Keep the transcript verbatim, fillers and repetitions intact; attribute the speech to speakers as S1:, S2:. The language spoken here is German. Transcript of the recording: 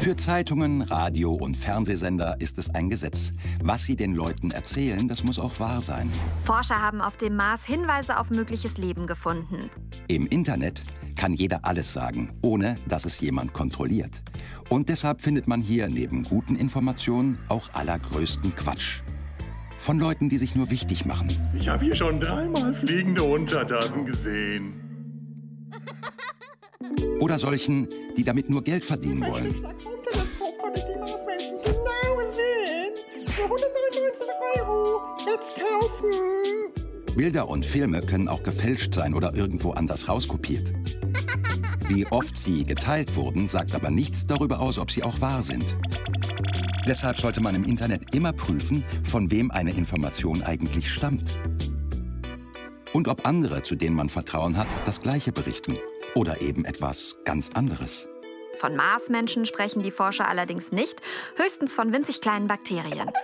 S1: Für Zeitungen, Radio- und Fernsehsender ist es ein Gesetz. Was sie den Leuten erzählen, das muss auch wahr sein.
S2: Forscher haben auf dem Mars Hinweise auf mögliches Leben gefunden.
S1: Im Internet kann jeder alles sagen, ohne dass es jemand kontrolliert. Und deshalb findet man hier neben guten Informationen auch allergrößten Quatsch. Von Leuten, die sich nur wichtig machen.
S3: Ich habe hier schon dreimal fliegende Untertassen gesehen.
S1: Oder solchen, die damit nur Geld verdienen
S4: Mein
S1: wollen.
S4: Schnickschnack-Teleskop konnte ich die Marsmenschen genau sehen. Für hundertneunundneunzig Euro. Jetzt kaufen.
S1: Bilder und Filme können auch gefälscht sein oder irgendwo anders rauskopiert. Wie oft sie geteilt wurden, sagt aber nichts darüber aus, ob sie auch wahr sind. Deshalb sollte man im Internet immer prüfen, von wem eine Information eigentlich stammt. Und ob andere, zu denen man Vertrauen hat, das Gleiche berichten. Oder eben etwas ganz anderes.
S2: Von Marsmenschen sprechen die Forscher allerdings nicht, höchstens von winzig kleinen Bakterien.